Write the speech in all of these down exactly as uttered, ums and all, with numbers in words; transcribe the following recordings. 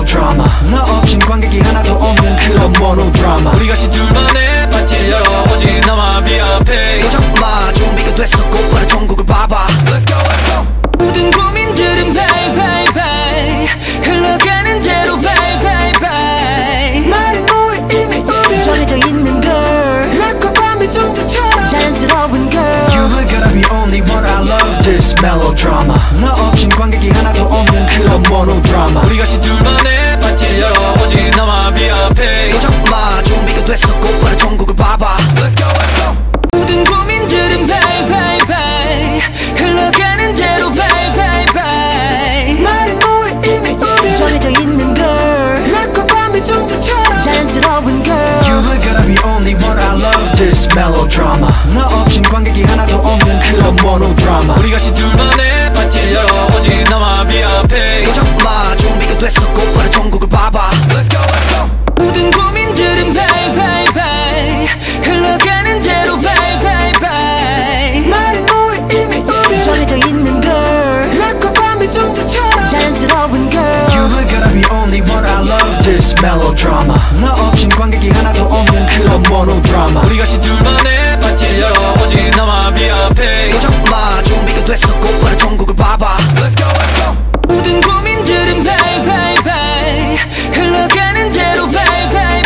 melodrama. 너 없인 관객이 하나도 없는 그런 monodrama. 우리 같이 둘만의 파티를 열어 오직 너만 비합해. 정말 준비가 됐어 곧바로 전국을 봐봐. Let's go let's go. 모든 고민들은 bae bae bae 흘러가는 대로 bae bae bae 말이 뭐해 이미 우리 정해져 있는 girl 낮과 밤의 정자처럼 자연스러운 girl. You are gonna be only one. I love this melodrama. 너 없인 관객이 하나도 없는 그런 monodrama. 우리 같이 둘만의 파티를 열어 오직 너만 비합해. 정말 준비가 됐어 곧바로 전국을 봐봐. Let's go let's go. 모든 고민들은 bae bae bae 흘러가는 대로 bae bae bae 말이 뭐해 이미 우리 정해져 있는 girl 낮과 밤의 정자처럼 자연스러운 girl. You are gonna be only one. I love this melodrama. 너 없인 관객이 하나도 없는 그런 monodrama. 우리 같이 둘만의 파티를 열어 오직 너만 비합해. 정말 준비가 됐어 곧바로 전국을 봐봐. Let's go let's go. 모든 고민들은 bae bae bae 흘러가는 대로 bae bae bae 말이 뭐해 이미 우리 정해져 있는 girl 낮과 밤의 정자처럼 자연스러운 girl. You are gonna be only one. I love this melodrama. 너 없인 관객이 하나도 없는 그런 monodrama. 우리 같이 둘만의 파티를 열어 오직 너만 비합해. 정말 준비가 됐어 곧바로 전국을 봐봐. Let's go let's go. 모든 고민들은 bae bae bae 흘러가는 대로 bae bae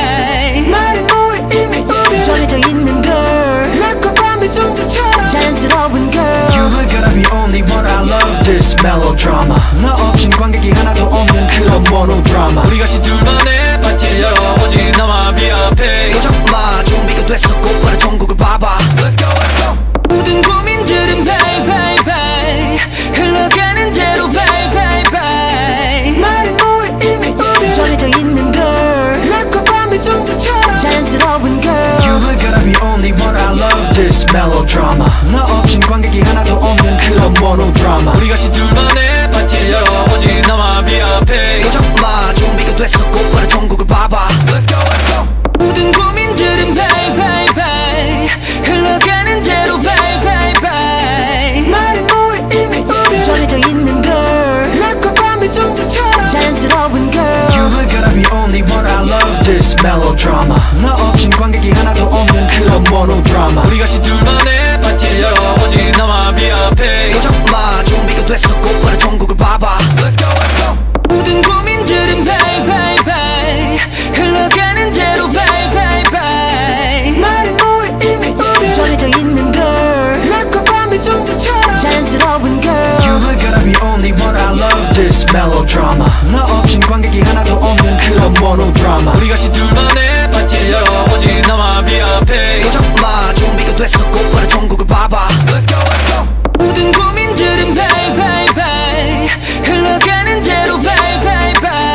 bae 말이 뭐해 이미 우리 정해져 있는 girl 낮과 밤의 정자처럼 자연스러운 girl. You are gonna be only one. I love this melodrama. 너 없인 관객이 하나도 없는 그런 monodrama. 우리 같이 둘만의 파티를 열어 오직 너만 비합해. 정말 준비가 됐어 곧바로 전국을 봐봐. Let's go let's go. 모든 고민들은 bae bae bae 흘러가는 대로 bae bae bae 말이 뭐해 이미 우리 정해져 있는 girl 낮과 밤의 정자처럼 자연스러운 girl. You are gonna be only one. I love this melodrama. 너 없인 관객이 하나도 없는 그런 monodrama. 우리 같이 둘만의 파티를 열어 오직 너만 비합해. 정말 준비가 됐어 곧바로 전국을 봐봐. Let's go let's go. 모든 고민들은 bae bae bae 흘러가는 대로 bae bae bae 말이 뭐해 이미 우리 정해져 있는 girl 낮과 밤의 정자처럼 자연스러운 girl. You are gonna be only one. I love this melodrama. 너 없인 관객이 하나도 없는 그런 monodrama. 우리 같이 둘만의 파티를 열어 오직 너만 비합해. 정말 준비가 됐어 곧바로 전국을 봐봐. Let's go let's go. 모든 고민들은 bae bae bae 흘러가는 대로 bae bae bae 말이 뭐해 이미 우리 정해져 있는 girl 낮과 밤의 정자처럼 자연스러운 girl. You are gonna be only one. I love this melodrama. 너 없인 관객이 하나도 없는 그런 monodrama. 우리 같이 둘만의 파티를 열어 오직 너만 비합해. 정말 준비가 됐어 곧바로 전국을 봐봐. Let's go let's go. 모든 고민들은 bae bae bae 흘러가는 대로 bae bae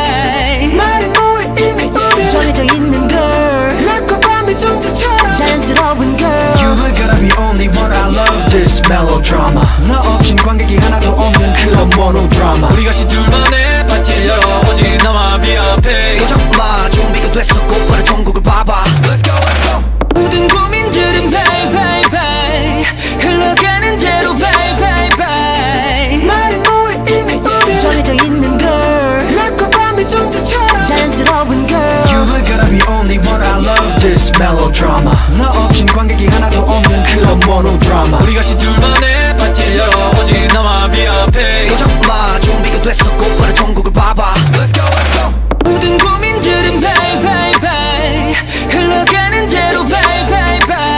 bae 말이 뭐해 이미 우리 정해져 있는 girl 낮과 밤의 정자처럼 자연스러운 girl. You are gonna be only one. I love this melodrama. 너 없인 관객이 하나도 없는 그런 monodrama. 우리 같이 둘만의 파티를 열어 오직 너만 비합해. 정말 준비가 됐어 곧바로 전국을 봐봐. Let's go let's go. 모든 고민들은 bae bae bae 흘러가는 대로 bae bae bae 말이 뭐해 이미 우리 정해져 있는 girl 낮과 밤의 정자처럼 자연스러운 girl. You are gonna be only one. I love this melodrama. 너 없인 관객이 하나도 없는 그런 monodrama. 우리 같이 둘만의 파티를 열어 오직 너만 비합해. 정말 준비가 됐어 곧바로 전국을 봐봐. Let's go let's go. 모든 고민들은 bae bae bae 흘러가는 대로 bae bae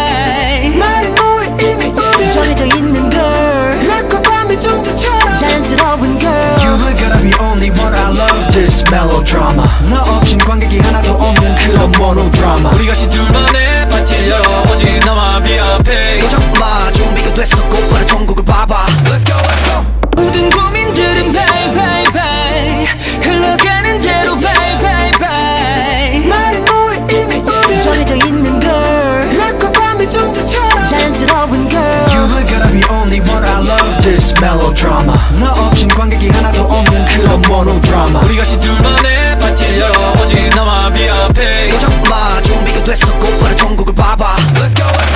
bae 말이 뭐해 이미 우리 정해져 있는 girl 낮과 밤의 정자처럼 자연스러운 girl. You are gonna be only one. I love this melodrama. 너 없인 관객이 하나도 없는 그런 monodrama. 우리 같이 둘만의 파티를 열어 오직 너만 비합해. 정말 준비가 됐어 곧바로 전국을 봐봐. Let's go let's go. 모든 고민들은 bae bae bae 흘러가는 대로 bae bae bae 말이 뭐해 이미 우리 정해져 있는 girl 낮과 밤의 정자처럼 자연스러운 girl. You are gonna be only one. I love this melodrama. 너 없인 관객이 하나도 없는 그런 monodrama. 우리 같이 둘만의 파티를 열어 오직 너만 비합해. 정말 준비가 됐어 곧바로 전국을 봐봐. Let's go let's go.